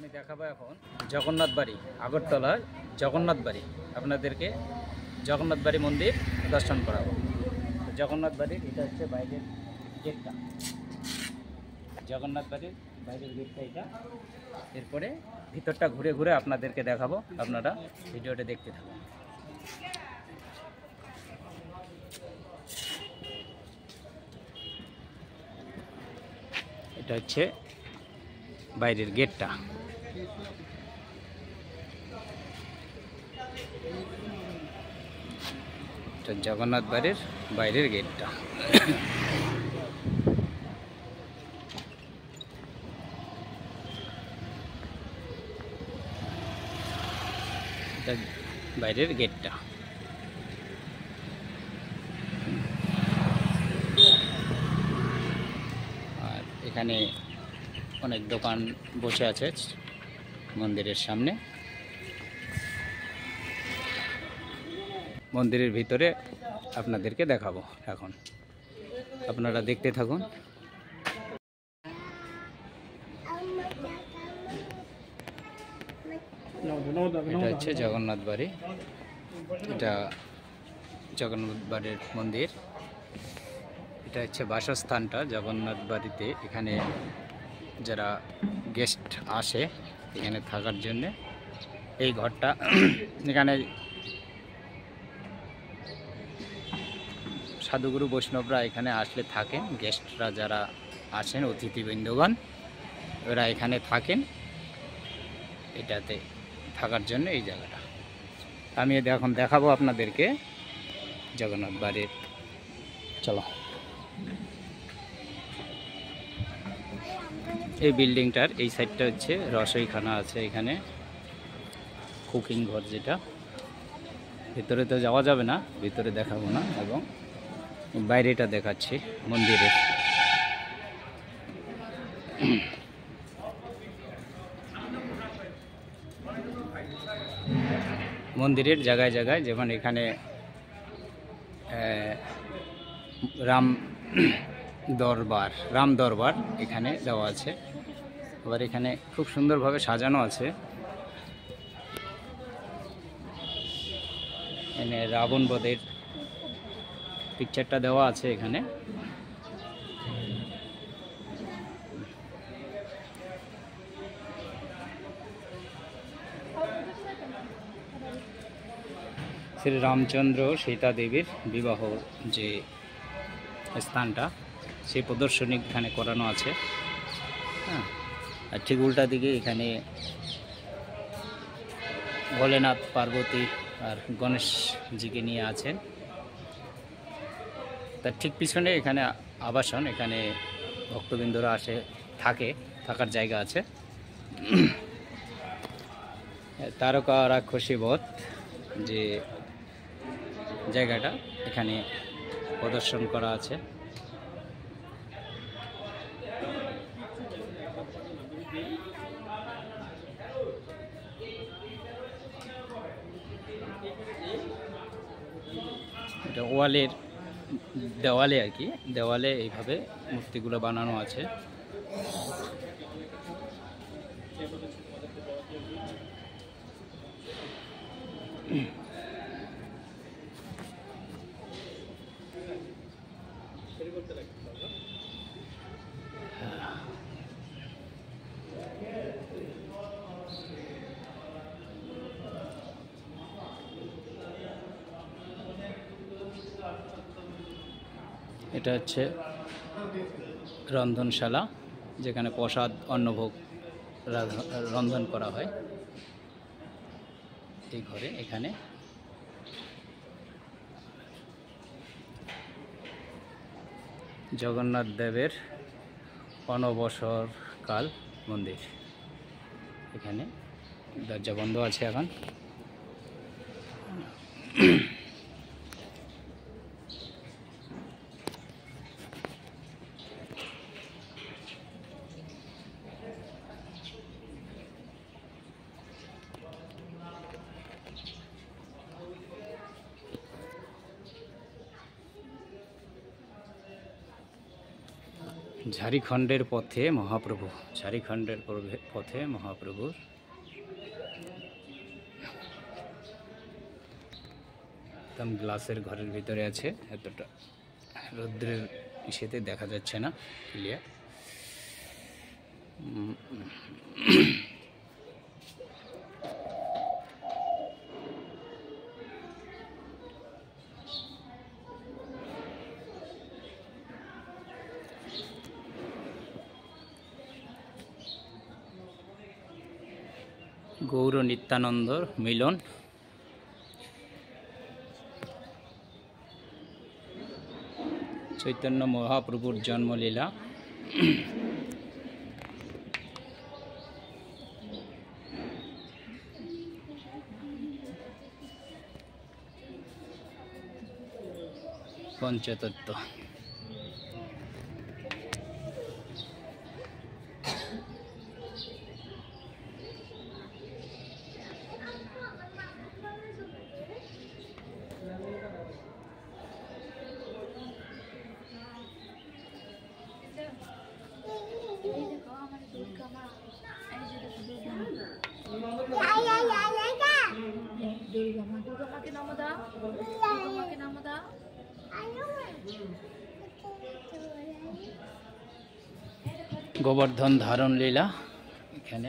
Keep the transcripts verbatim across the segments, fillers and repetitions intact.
আমি দেখাবো এখন জগন্নাথ বাড়ি, আগরতলার জগন্নাথ বাড়ি। আপনাদেরকে জগন্নাথ বাড়ি মন্দির দর্শন করাবো। জগন্নাথ বাড়ির এটা হচ্ছে বাইরের গেটটা, জগন্নাথ বাড়ির বাইরের গেটটা এটা। এরপরে ভিতরটা ঘুরে ঘুরে আপনাদেরকে দেখাবো, আপনারা ভিডিওটা দেখতে থাকুন। এটা হচ্ছে বাইরের গেটটা। এটা জগন্নাথ বাড়ির বাইরের গেটটা। এটা বাইরের গেটটা। আর এখানে অনেক দোকান বসে আছে মন্দিরের সামনে। মন্দিরের ভিতরে আপনাদেরকে দেখাবো এখন, আপনারা দেখতে থাকুন। এটা হচ্ছে জগন্নাথ বাড়ি, এটা জগন্নাথ বাড়ির মন্দির। এটা হচ্ছে বাসস্থানটা জগন্নাথ বাড়িতে। এখানে যারা গেস্ট আসে এখানে থাকার জন্যে এই ঘরটা, এখানে সাধুগুরু বৈষ্ণবরা এখানে আসলে থাকেন। গেস্টরা যারা আসেন, অতিথিবৃন্দগণ, ওরা এখানে থাকেন এটাতে থাকার জন্য এই জায়গাটা। আমি এখন দেখাবো আপনাদেরকে জগন্নাথ বাড়ির। চলো, এই বিল্ডিংটার এই সাইডটা হচ্ছে রসইখানা আছে, এখানে কুকিং ঘর, যেটা ভিতরে তো যাওয়া যাবে না, ভিতরে দেখাবো না, এবং বাইরেটা দেখাচ্ছি মন্দিরের। মন্দিরের জায়গায় জায়গায়, যেমন এখানে রাম দরবার, রাম দরবার এখানে দেওয়া আছে। আবার এখানে খুব সুন্দরভাবে সাজানো আছে। এখানে রাবণ বধের পিকচারটা দেওয়া আছে এখানে। শ্রী রামচন্দ্র সীতা দেবীর বিবাহ যে স্থানটা, সেই প্রদর্শনী এখানে করানো আছে। হ্যাঁ, আর ঠিক উল্টা দিকে এখানে ভোলেনাথ, পার্বতী আর গণেশজিকে নিয়ে আছেন। তার ঠিক পিছনে এখানে আবাসন, এখানে ভক্তবৃন্দরা আসে থাকে, থাকার জায়গা আছে। তারকা রাক্ষসী বধ যে জায়গাটা, এখানে প্রদর্শন করা আছে। এটা ওয়ালের দেওয়ালে আর কি, দেওয়ালে এইভাবে মূর্তিগুলো বানানো আছে। এটা হচ্ছে রন্ধনশালা, যেখানে প্রসাদ অন্নভোগ রন্ধন করা হয় এই ঘরে। এখানে জগন্নাথ দেবের অনবসরকাল মন্দির। এখানে দরজা বন্ধ আছে এখন। ঝাড়খণ্ডের পথে মহাপ্রভু, ঝাড়খণ্ডের পথে মহাপ্রভুর একদম গ্লাসের ঘরের ভিতরে আছে, এতটা রৌদ্রের ইসেতে দেখা যাচ্ছে না ক্লিয়ার। গৌর নিত্যানন্দর মিলন, চৈতন্য মহাপ্রভুর জন্মলীলা। পঞ্চতত্ত্ব। গোবর্ধন ধারণ লীলা এখানে।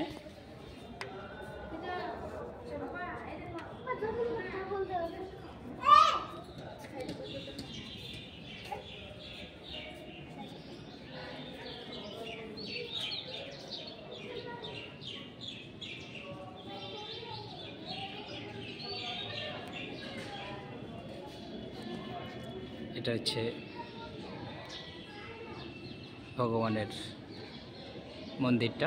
এটা হচ্ছে ভগবানের মন্দিরটা।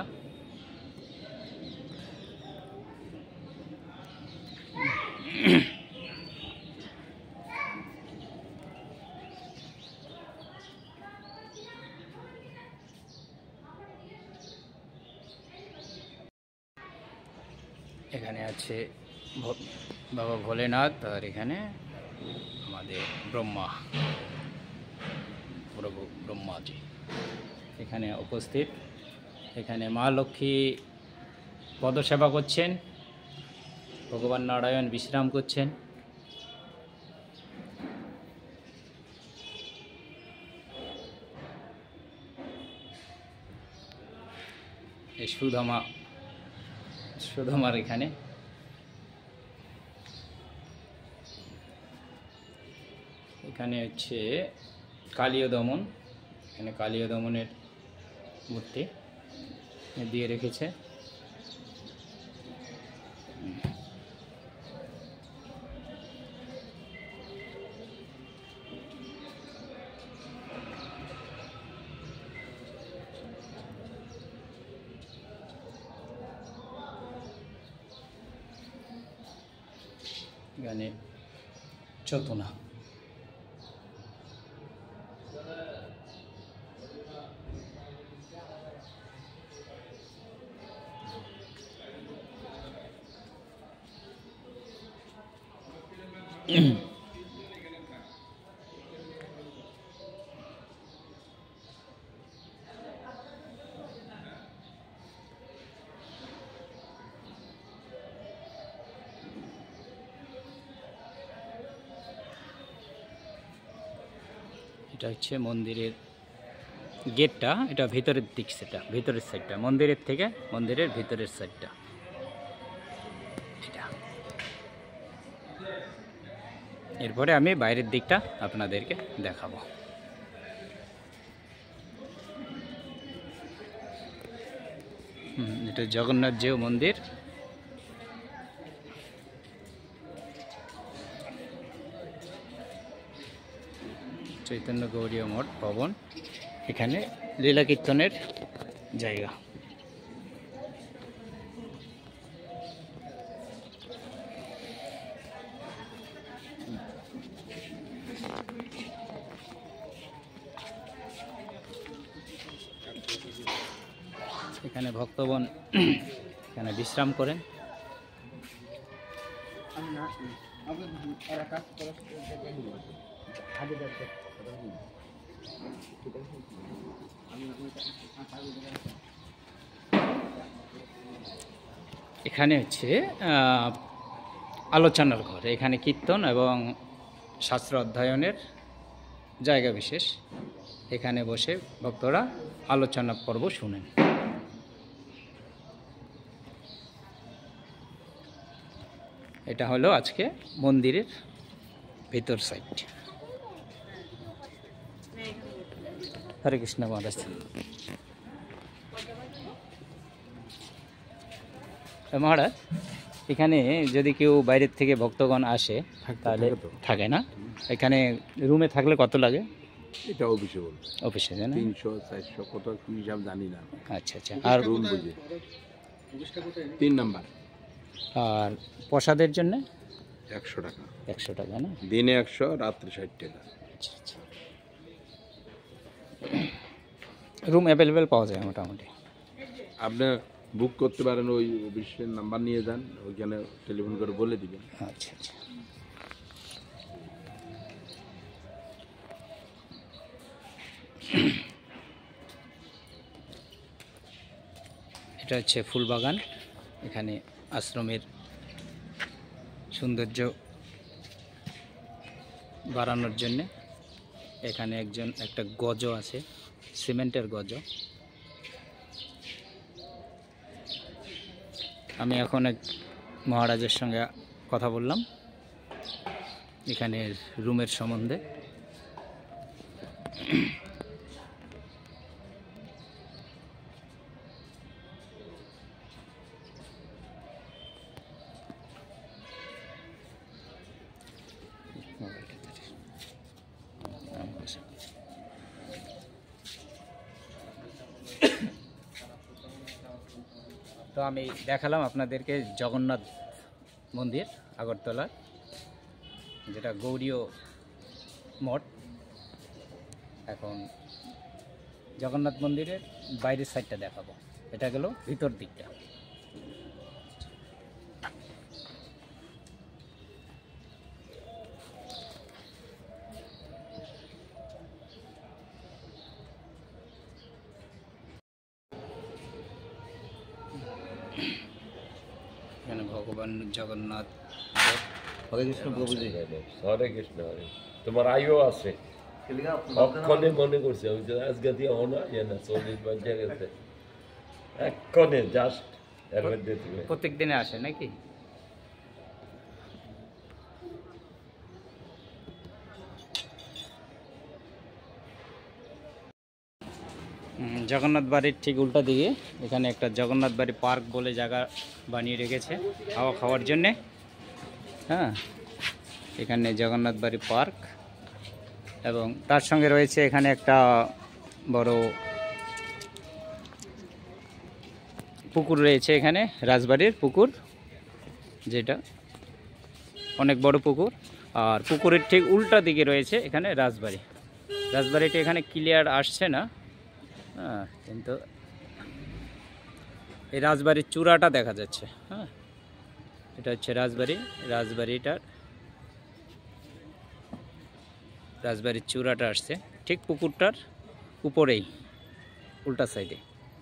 এখানে আছে বাবা ভোলেনাথ, আর এখানে আমাদের ব্রহ্মা, প্রভু ব্রহ্মাজি এখানে উপস্থিত। এখানে মা লক্ষ্মী পদসেবা করছেন, ভগবান নারায়ণ বিশ্রাম করছেন। এই সুধামা, সুধামার এখানে এখানে হচ্ছে কালীয় দমন, এখানে কালীয় দমনের মূর্তি দিয়ে রেখেছে। এখানে চতুনা, এটা হচ্ছে মন্দিরের গেটটা, এটা ভিতরের দিক, সেটা ভিতরের সাইডটা, মন্দিরের থেকে মন্দিরের ভিতরের সাইডটা এটা। এরপরে আমি বাইরের দিকটা আপনাদেরকে দেখাবো। হুম, এটা জগন্নাথ জিউ মন্দির। চৈতন্য গৌরীয় মঠ ভবন, এখানে লীলা কীর্তনের জায়গা। এখানে ভক্তগণ এখানে বিশ্রাম করেন। এখানে হচ্ছে আলোচনার ঘর, এখানে কীর্তন এবং শাস্ত্র অধ্যয়নের জায়গা বিশেষ। এখানে বসে ভক্তরা আলোচনা পর্ব শুনেন। এটা হলো আজকে মন্দিরের ভিতর সাইড। হরে কৃষ্ণ মহারাজ। মহারাজ, এখানে যদি কেউ বাইরের থেকে ভক্তগণ আসে তাহলে থাকে না? এখানে রুমে থাকলে কত লাগে? এটা অফিসে বলবো, অফিসে জানা তিনশো চারশো কত কি হিসাব জানি না। আচ্ছা আচ্ছা। আর রুম বুঝে তিন নাম্বার। আর প্রসাদের জন্য একশো টাকা। একশো টাকা না? দিনে একশো, রাত্রে ষাট টাকা। আচ্ছা আচ্ছা। রুম অ্যাভেলেবেল পাওয়া যায় মোটামুটি। আপনি বুক করতে পারেন, ওই অফিসের নাম্বার নিয়ে যান, ওইখানে টেলিফোন করে বলে দিবেন। আচ্ছা আচ্ছা। এটা হচ্ছে ফুলবাগান। এখানে আশ্রমের সৌন্দর্য বাড়ানোর জন্যে এখানে একজন একটা গজ আছে, সিমেন্টের গজ। আমি এখন এক মহারাজের সঙ্গে কথা বললাম এখানে রুমের সম্বন্ধে। তো আমি দেখালাম আপনাদেরকে জগন্নাথ মন্দির আগরতলার, যেটা গৌড়ীয় মঠ। এখন জগন্নাথ মন্দিরের বাইরের সাইডটা দেখাবো। এটা গেল ভিতর দিকটা। এখানে ভগবান জগন্নাথ। হরে কৃষ্ণ প্রভুজি। হরে কৃষ্ণ। হরে তোমার আয়ু আছে অক্ষণে মনে করছে ওই যে আজকে দিয়ে হনা ইয়ে না চল্লিশ বাজে গেছে এক্ষণে জাস্ট এর মধ্যে তুমি প্রত্যেক দিনে আসে নাকি? জগন্নাথ বাড়ির ঠিক উল্টা দিকে এখানে একটা জগন্নাথ বাড়ি পার্ক বলে জায়গা বানিয়ে রেখেছে হাওয়া খাওয়ার জন্যে। হ্যাঁ, এখানে জগন্নাথ বাড়ি পার্ক এবং তার সঙ্গে রয়েছে এখানে একটা বড় পুকুর রয়েছে, এখানে রাজবাড়ির পুকুর, যেটা অনেক বড় পুকুর। আর পুকুরের ঠিক উল্টা দিকে রয়েছে এখানে রাজবাড়ি। রাজবাড়িটা এখানে ক্লিয়ার আসছে না, হ্যাঁ, কিন্তু এই রাজবাড়ির চূড়াটা দেখা যাচ্ছে। হ্যাঁ, এটা হচ্ছে রাজবাড়ি। রাজবাড়িটার রাজবাড়ির চূড়াটা আসছে ঠিক পুকুরটার উপরেই উল্টা সাইডে।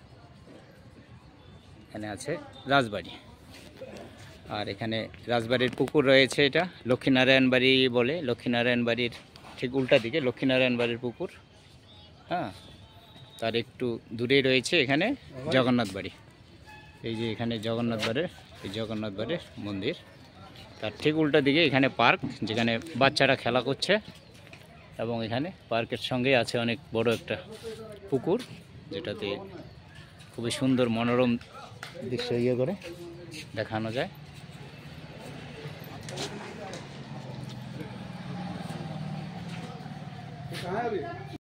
এখানে আছে রাজবাড়ি। আর এখানে রাজবাড়ির পুকুর রয়েছে, এটা লক্ষ্মীনারায়ণ বাড়ি বলে। লক্ষ্মীনারায়ণ বাড়ির ঠিক উল্টা দিকে লক্ষ্মীনারায়ণ বাড়ির পুকুর। হ্যাঁ, তার একটু দূরেই রয়েছে এখানে জগন্নাথ বাড়ি। এই যে এখানে জগন্নাথ বাড়ির এই জগন্নাথ বাড়ির মন্দির, তার ঠিক উল্টা দিকে এখানে পার্ক, যেখানে বাচ্চারা খেলা করছে। এবং এখানে পার্কের সঙ্গে আছে অনেক বড় একটা পুকুর, যেটাতে খুবই সুন্দর মনোরম দৃশ্য ইয়ে করে দেখানো যায়।